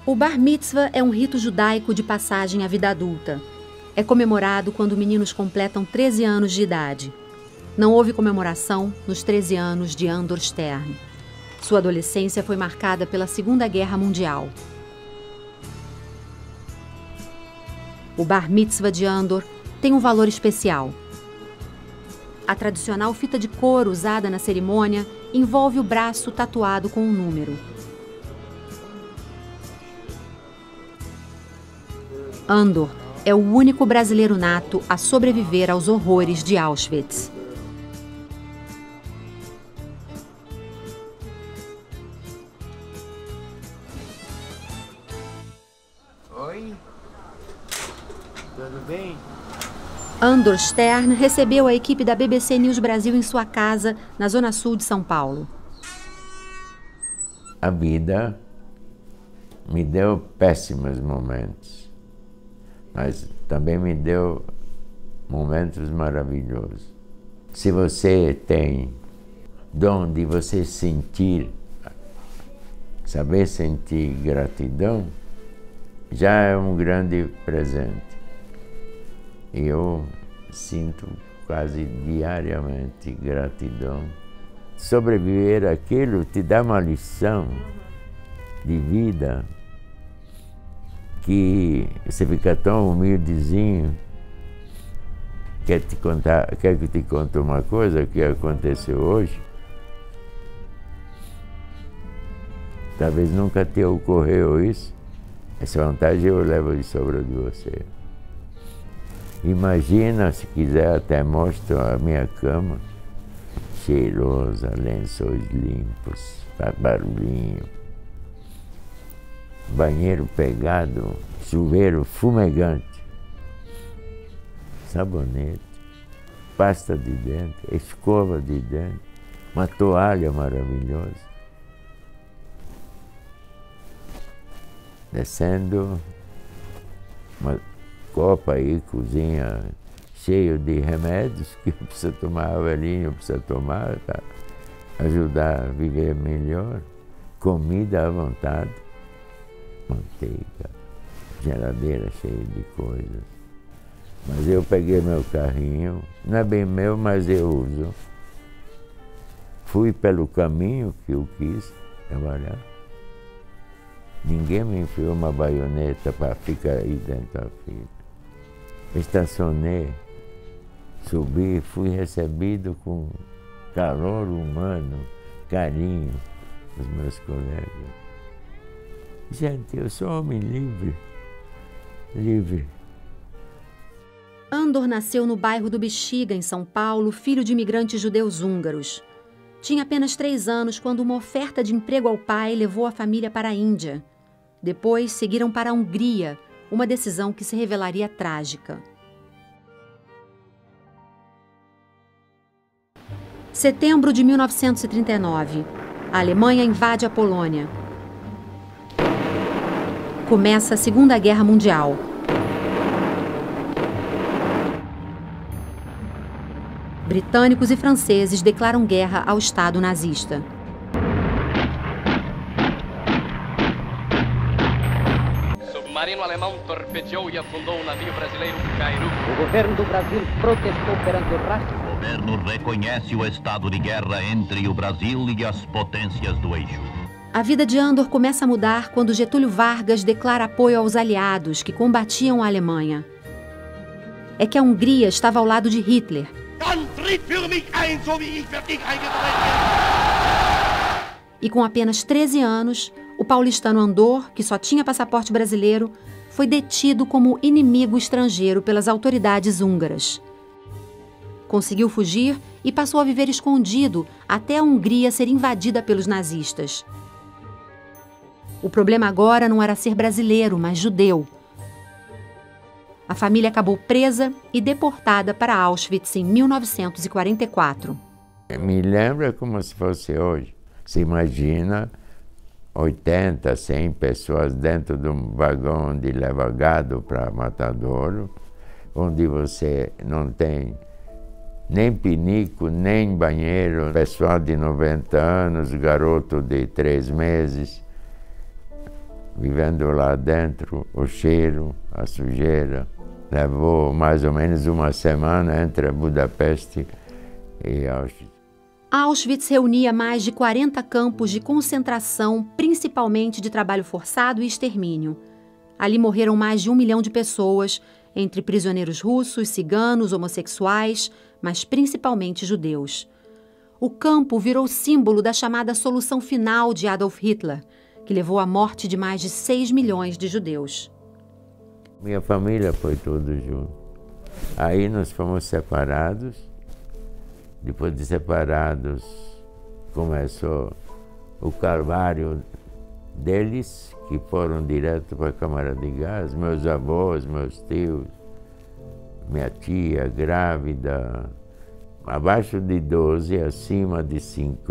O Bar Mitzvah é um rito judaico de passagem à vida adulta. É comemorado quando meninos completam 13 anos de idade. Não houve comemoração nos 13 anos de Andor Stern. Sua adolescência foi marcada pela Segunda Guerra Mundial. O Bar Mitzvah de Andor tem um valor especial. A tradicional fita de couro usada na cerimônia envolve o braço tatuado com um número. Andor é o único brasileiro nato a sobreviver aos horrores de Auschwitz. Oi, tudo bem? Andor Stern recebeu a equipe da BBC News Brasil em sua casa, na zona sul de São Paulo. A vida me deu péssimos momentos, mas também me deu momentos maravilhosos. Se você tem dom de você sentir, saber sentir gratidão, já é um grande presente. E eu sinto quase diariamente gratidão. Sobreviver àquilo te dá uma lição de vida que você fica tão humildezinho. Quer que te conte uma coisa que aconteceu hoje? Talvez nunca te ocorreu isso. Essa vantagem eu levo de sobra de você. Imagina, se quiser, até mostro a minha cama, cheirosa, lençóis limpos, barulhinho, banheiro pegado, chuveiro fumegante, sabonete, pasta de dente, escova de dente, uma toalha maravilhosa. Descendo uma copa aí, cozinha, cheio de remédios que precisa tomar, a velhinha precisa tomar para ajudar a viver melhor. Comida à vontade, manteiga, geladeira cheia de coisas. Mas eu peguei meu carrinho, não é bem meu, mas eu uso. Fui pelo caminho que eu quis trabalhar. Ninguém me enfiou uma baioneta para ficar aí dentro da fila. Estacionei, subi, fui recebido com calor humano, carinho dos meus colegas. Gente, eu sou homem livre, livre. Andor nasceu no bairro do Bexiga, em São Paulo, filho de imigrantes judeus húngaros. Tinha apenas 3 anos quando uma oferta de emprego ao pai levou a família para a Índia. Depois seguiram para a Hungria, uma decisão que se revelaria trágica. Setembro de 1939. A Alemanha invade a Polônia. Começa a Segunda Guerra Mundial. Britânicos e franceses declaram guerra ao Estado nazista. Submarino alemão torpedeou e afundou o navio brasileiro Cairu. O governo do Brasil protestou perante o racismo. O governo reconhece o estado de guerra entre o Brasil e as potências do eixo. A vida de Andor começa a mudar quando Getúlio Vargas declara apoio aos aliados que combatiam a Alemanha. É que a Hungria estava ao lado de Hitler. E com apenas 13 anos, o paulistano Andor, que só tinha passaporte brasileiro, foi detido como inimigo estrangeiro pelas autoridades húngaras. Conseguiu fugir e passou a viver escondido até a Hungria ser invadida pelos nazistas. O problema agora não era ser brasileiro, mas judeu. A família acabou presa e deportada para Auschwitz em 1944. Me lembra como se fosse hoje. Você imagina 80, 100 pessoas dentro de um vagão onde leva gado para matadouro, onde você não tem nem pinico, nem banheiro, pessoal de 90 anos, garoto de 3 meses, vivendo lá dentro, o cheiro, a sujeira. Levou mais ou menos uma semana entre Budapeste e Auschwitz. Auschwitz reunia mais de 40 campos de concentração, principalmente de trabalho forçado e extermínio. Ali morreram mais de 1 milhão de pessoas, entre prisioneiros russos, ciganos, homossexuais, mas principalmente judeus. O campo virou símbolo da chamada solução final de Adolf Hitler, que levou à morte de mais de 6 milhões de judeus. Minha família foi tudo junto. Aí nós fomos separados. Depois de separados, começou o calvário deles, que foram direto para a câmara de gás. Meus avós, meus tios, minha tia grávida, abaixo de 12, acima de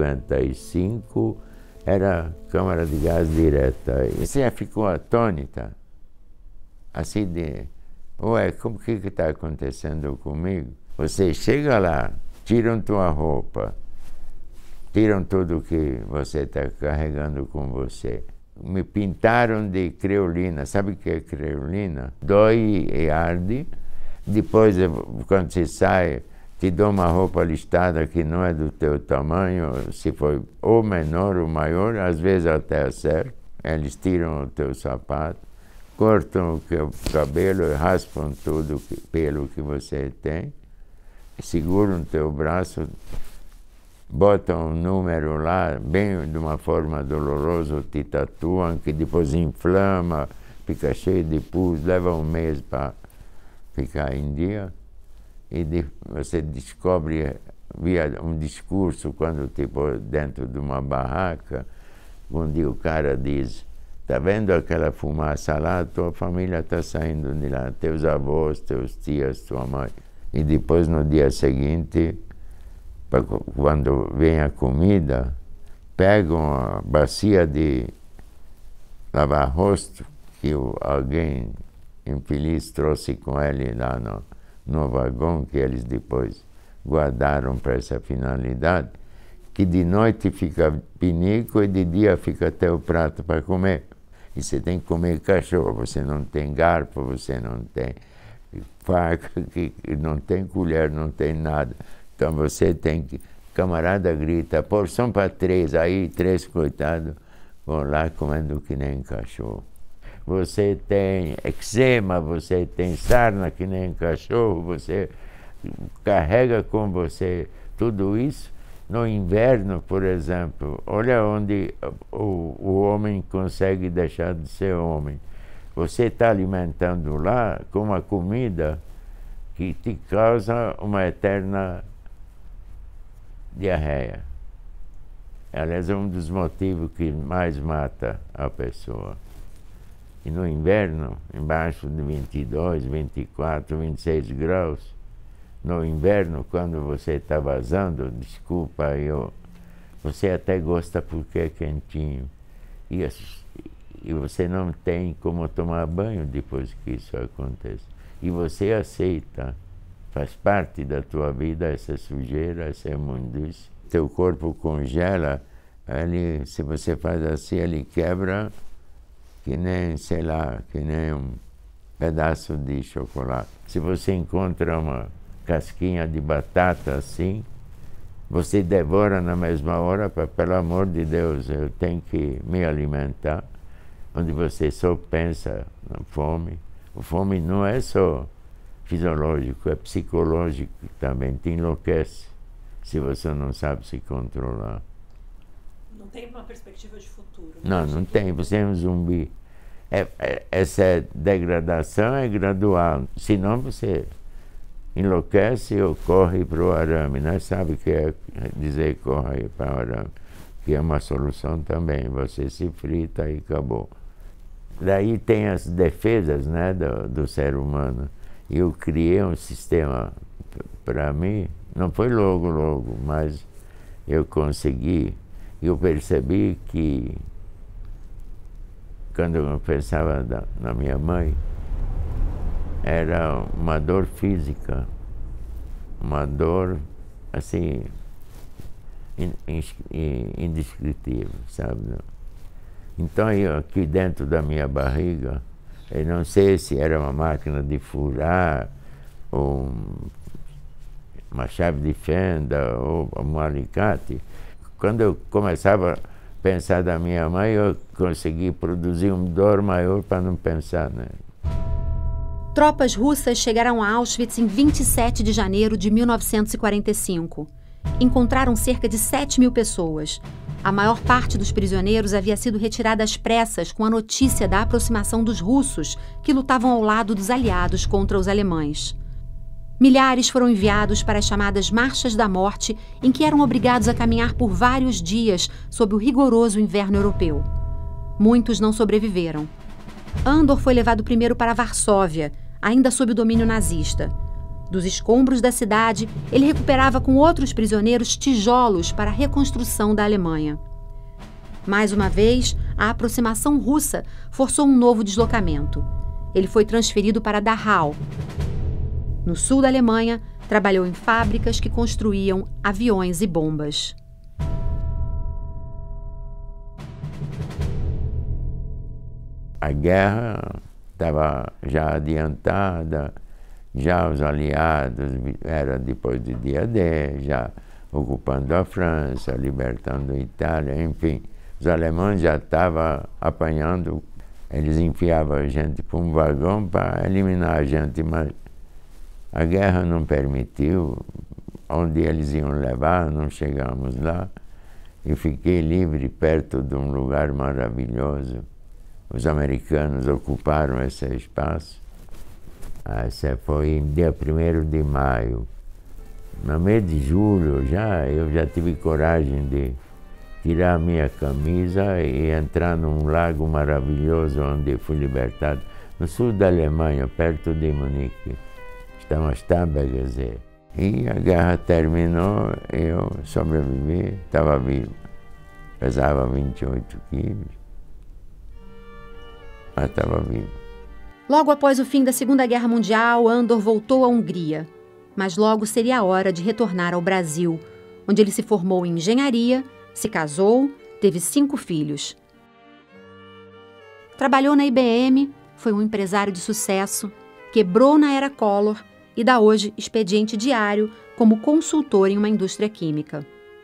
55, era câmara de gás direta. E você ficou atônita, assim de, ué, como que está acontecendo comigo? Você chega lá, tiram tua roupa, tiram tudo que você está carregando com você. Me pintaram de creolina. Sabe o que é creolina? Dói e arde. Depois, quando você sai, te dão uma roupa listada que não é do teu tamanho, se for ou menor ou maior, às vezes até certo. Eles tiram o teu sapato, cortam o teu cabelo e raspam tudo pelo que você tem, seguram o teu braço, botam um número lá, bem de uma forma dolorosa, te tatuam, que depois inflama, fica cheio de pus, leva um mês para ficar em dia. E você descobre via um discurso, quando tipo dentro de uma barraca, onde o cara diz: tá vendo aquela fumaça lá? Tua família está saindo de lá, teus avós, teus tias, tua mãe. E depois, no dia seguinte, quando vem a comida, pegam a bacia de lavar rosto que alguém infeliz trouxe com ele lá no vagão, que eles depois guardaram para essa finalidade, que de noite fica pinico e de dia fica até o prato para comer. E você tem que comer cachorro, você não tem garfo, você não tem faca, não tem colher, não tem nada. Então você tem que... Camarada grita, porção para 3, aí 3, coitado, vão lá comendo que nem cachorro. Você tem eczema, você tem sarna que nem cachorro, você carrega com você tudo isso. No inverno, por exemplo, olha onde o homem consegue deixar de ser homem. Você está alimentando lá com uma comida que te causa uma eterna diarreia. Aliás, é um dos motivos que mais mata a pessoa. E no inverno, embaixo de 22, 24, 26 graus, no inverno, quando você está vazando, desculpa, você até gosta porque é quentinho. E você não tem como tomar banho depois que isso acontece. E você aceita, faz parte da tua vida essa sujeira, essa imundície. Teu corpo congela, se você faz assim, ele quebra que nem, sei lá, que nem um pedaço de chocolate. Se você encontra uma casquinha de batata assim, você devora na mesma hora, pelo amor de Deus, eu tenho que me alimentar, onde você só pensa na fome. A fome não é só fisiológico, é psicológico também, te enlouquece se você não sabe se controlar. Não tem uma perspectiva de futuro. Não tem, você é um zumbi. Essa degradação é gradual, senão você enlouquece ou corre para o arame, né? Sabe o que é dizer corre para o arame? Que é uma solução também, você se frita e acabou. Daí tem as defesas, né, do ser humano. Eu criei um sistema, para mim, não foi logo, mas eu consegui. Eu percebi que, quando eu pensava na minha mãe, era uma dor física, uma dor, assim, indescritível, sabe? Então, eu, aqui dentro da minha barriga, eu não sei se era uma máquina de furar, ou uma chave de fenda, ou um alicate. Quando eu começava a pensar da minha mãe, eu consegui produzir uma dor maior para não pensar nela. Tropas russas chegaram a Auschwitz em 27 de janeiro de 1945. Encontraram cerca de 7.000 pessoas. A maior parte dos prisioneiros havia sido retirada às pressas com a notícia da aproximação dos russos, que lutavam ao lado dos aliados contra os alemães. Milhares foram enviados para as chamadas Marchas da Morte, em que eram obrigados a caminhar por vários dias sob o rigoroso inverno europeu. Muitos não sobreviveram. Andor foi levado primeiro para Varsóvia, ainda sob o domínio nazista. Dos escombros da cidade, ele recuperava com outros prisioneiros tijolos para a reconstrução da Alemanha. Mais uma vez, a aproximação russa forçou um novo deslocamento. Ele foi transferido para Dachau. No sul da Alemanha, trabalhou em fábricas que construíam aviões e bombas. A guerra estava já adiantada, já os aliados eram depois do dia D, já ocupando a França, libertando a Itália, enfim. Os alemães já estavam apanhando, eles enfiavam a gente para um vagão para eliminar a gente, mas a guerra não permitiu, onde eles iam levar, não chegamos lá. Eu fiquei livre perto de um lugar maravilhoso. Os americanos ocuparam esse espaço. Esse foi em dia 1º de maio. No mês de julho eu já tive coragem de tirar a minha camisa e entrar num lago maravilhoso onde fui libertado, no sul da Alemanha, perto de Munique. Chama Starnberger. E a guerra terminou, eu sobrevivi, estava vivo. Pesava 28 quilos, mas estava vivo. Logo após o fim da Segunda Guerra Mundial, Andor voltou à Hungria. Mas logo seria a hora de retornar ao Brasil, onde ele se formou em engenharia, se casou, teve 5 filhos. Trabalhou na IBM, foi um empresário de sucesso, quebrou na era Collor e dá hoje expediente diário como consultor em uma indústria química.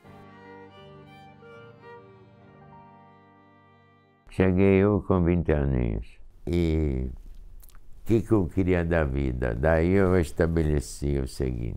Cheguei eu com 20 aninhos e o que eu queria da vida? Daí eu estabeleci o seguinte: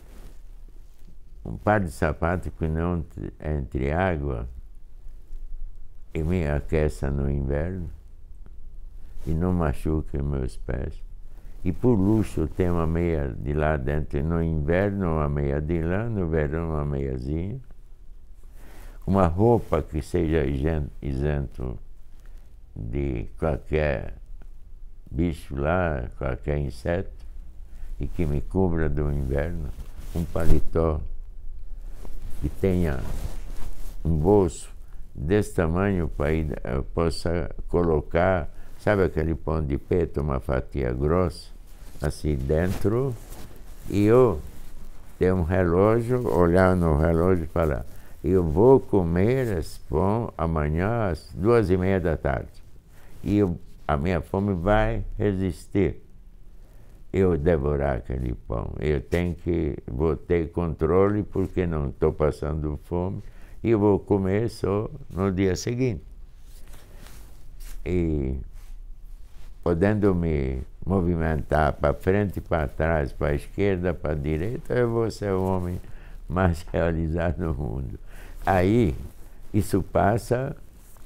um par de sapatos que não entre água e me aqueça no inverno e não machuque meus pés. E por luxo tem uma meia de lá dentro, no inverno uma meia de lã, no verão uma meiazinha. Uma roupa que seja isento de qualquer bicho lá, qualquer inseto, e que me cubra do inverno. Um paletó que tenha um bolso desse tamanho para eu possa colocar, sabe aquele pão de peito, uma fatia grossa, assim dentro, e eu ter um relógio, olhar no relógio e falar: eu vou comer esse pão amanhã às 2h30 da tarde. E a minha fome vai resistir. Eu devorar aquele pão. Vou ter controle porque não estou passando fome e eu vou comer só no dia seguinte. E podendo me movimentar para frente, para trás, para a esquerda, para a direita, eu vou ser o homem mais realizado do mundo. Aí, isso passa,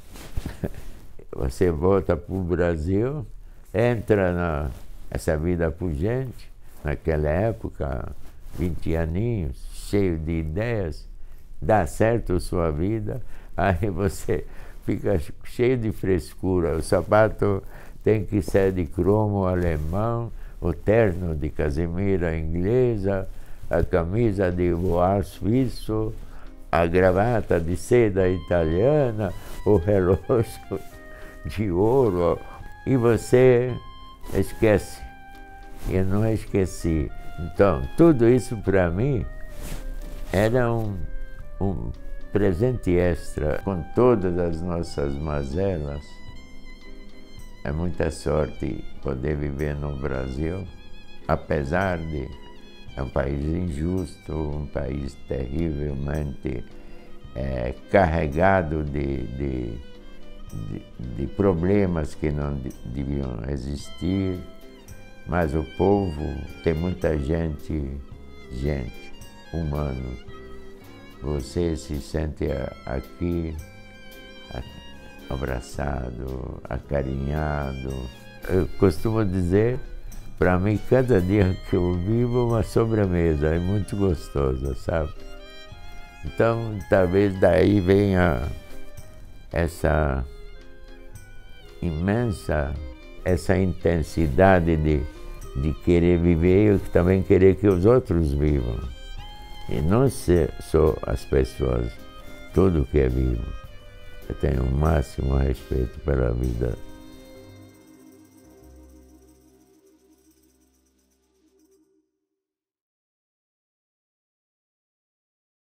você volta para o Brasil, entra nessa vida pujante, naquela época, 20 aninhos, cheio de ideias, dá certo a sua vida, aí você fica cheio de frescura. O sapato tem que ser de cromo alemão, o terno de casemira inglesa, a camisa de voar suíço, a gravata de seda italiana, o relógio de ouro, e você esquece. Eu não esqueci. Então, tudo isso para mim era um presente extra, com todas as nossas mazelas, é muita sorte poder viver no Brasil, apesar de é um país injusto, um país terrivelmente carregado de problemas que não deviam existir, mas o povo tem muita gente humano. Você se sente aqui abraçado, acarinhado. Eu costumo dizer, para mim, cada dia que eu vivo uma sobremesa, é muito gostosa, sabe? Então, talvez daí venha essa imensa, essa intensidade de querer viver e também querer que os outros vivam. E não ser só as pessoas, tudo que é vivo. Eu tenho o máximo respeito pela vida